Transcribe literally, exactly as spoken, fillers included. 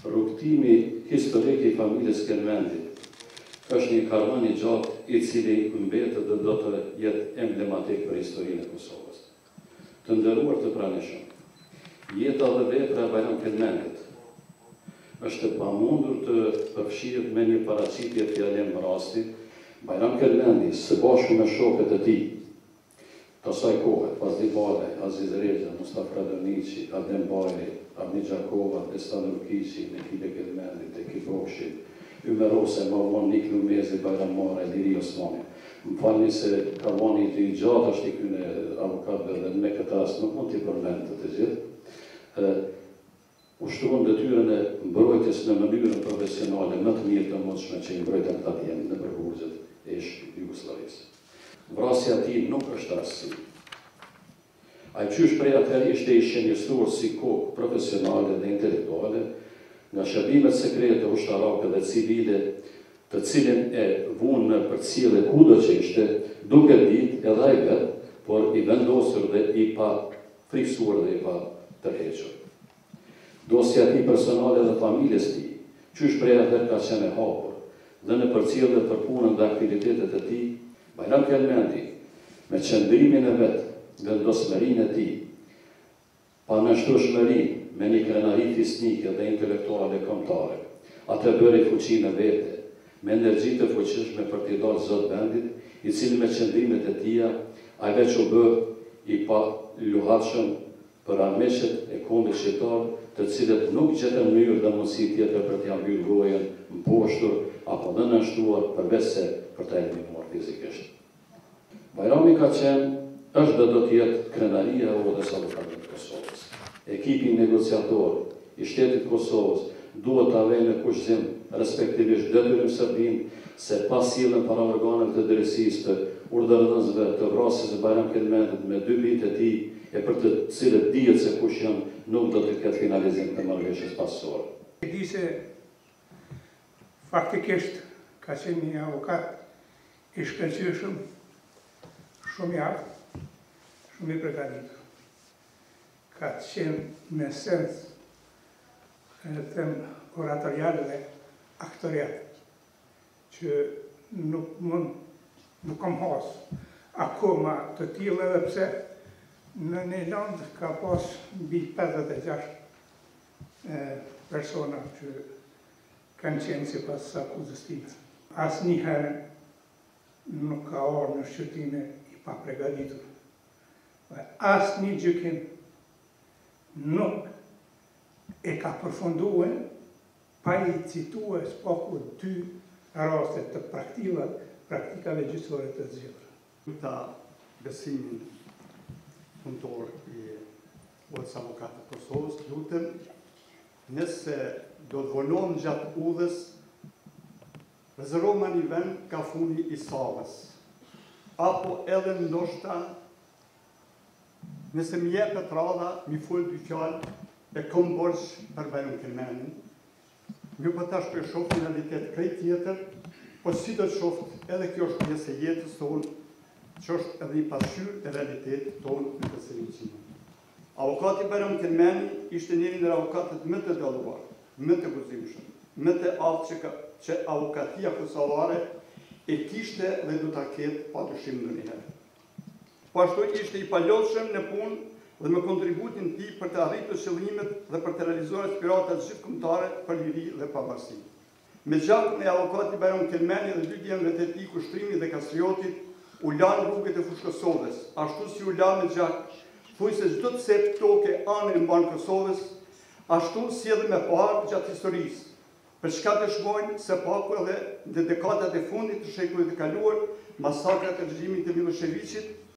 Rrugtimi historik i familjes Kelmendit është një karvan i gjatë i cili mbetet dhe do të jetë emblematik për historinë e Kosovës. Të nderuar të pranishëm, jeta dhe vepra e Bajram Kelmendit është e pamundur të përfshirët me një paraqitje fjalem rasti. Bajram Kelmendi, së bashku me shokët e tij, të asaj kohe, Fazli Balaj, Aziz Reza, Mustafa Radonici, Adem Bajri, Avni Gjakova, Estan Rukici, Nekile Kelmendi, Teki Bokshi, Ymer Ose, Marwan Nik Lumezi, Bajram Mare, Liri Osmani. Më falni se karvani i gjatë është i kyne avokatëve dhe me këtë rast nuk mund t'i përmend të të gjithë. Ushtruan detyrën e mbrojtjes në mënyrën profesionale më të mirë të mundshme që i mbrojtën këta tjenë në përkurgjët e Jugosllavisë. Vrasja e tij nuk është rastësi. Ai qysh prej atëherë ishte i shënjestuar si kokë profesionale dhe intelektuale nga shërbimet sekrete ushtarake dhe civile, të cilin e vunë në përcjellje kudo që ishte, duke ditë edhe ai vet, por i vendosur dhe i pa friksuar dhe i pa tërhequr. Dosja e tij personale dhe familjes tij, qysh prej atëherë ka qenë e hapur, dhe në përcjellje për punën dhe aktivitetet e tij, Bajram Kelmendi, me qëndrimin e vet, vendosmërinë e tij, pa nështrueshmërinë, me një krenari fisnike dhe intelektuale kombëtare, atë bëri fuqinë e vete, me energji të fuqishme për t'i dalë zot vendit, i cili me qëndrimet e tija, ai veç u bë i pa luhatshëm për armiqet e kombit shqiptar, të cilët nuk gjetën mënyrë dhe mundësi tjetër për t'ia mbyllë gojën, mposhtur apo dhe nënshtuar përveç se për ta eliminuar fizikisht. Bajrami ka qenë, është dhe do të jetë krenaria e Odës Avokatit të Kosovës. Ekipi negociator i shtetit Kosovës duhet të avejë në kushzim, respektivisht detyrim Serbin, se pas sjellën para organeve të drejtësisë të urdhëruesve të vrasjes së Bajram Kelmendit me dy bijtë e tij, e për të cilët dihet se kush janë, nuk do të ketë finalizim të marrëveshjes pasore. E di se faktikisht ka qenë një avokat i shkëlqyeshëm, shumë i aftë, shumë i përgatitur. Ka qenë në sens të oratorial dhe aktorial, që nuk mund, nuk kam has akoma të tillë, edhe pse në një land ka pas mbi pesëdhjetë e gjashtë persona që kanë qenë sipas akuzës time. Asnjëherë nuk ka orë në shqyrtime i papreparitur. Asnjë gjykim nuk e ka përfunduar pa i cituar s'paku dy raste të praktikave, praktikave gjyqësore të zgjedhura. Ta besimin punëtor i Odës Avokatit të Kosovës, lutem, nëse do të vonohen gjatë udhës, rezervojmë një vend ka funi i Savës, apo edhe ndoshta, nëse më jepet radha, mi fol dy fjalë, e kom borx për Bajram Kelmendin, mi po tash për shoh finalitet krejt tjetër, po si do të shoft edhe kjo është pjesë e jetës tonë, që është edhe i pasqyrë e realitetit tonë në të cilin qime. Avokati Bajram Kelmendi ishte njëri ndër avokatët më të dalluar, më të guximshëm, më të aftë që, që avokatia kosovare e kishte dhe do ta ketë padyshim ndonjëherë. Po ashtu ishte i palodhshëm në punë dhe me kontributin e tij për të arritur qëllimet dhe për të realizuar aspiratat gjithëkombëtare për liri dhe pavarësi. Me gjakun e avokati Bajram Kelmendi dhe dy djemve të tij, Kushtrimi dhe Kastriotit, u lanë rrugët e fushë Kosovës, ashtu si u lanë me gjak, thuj se çdo të cep toke anë e mban Kosovës, ashtu si edhe me parë gjatë historisë, për çka dëshmojnë se paku edhe në dekadat e fundit të shekullit të kaluar, masakrat e regjimit të Miloševićit,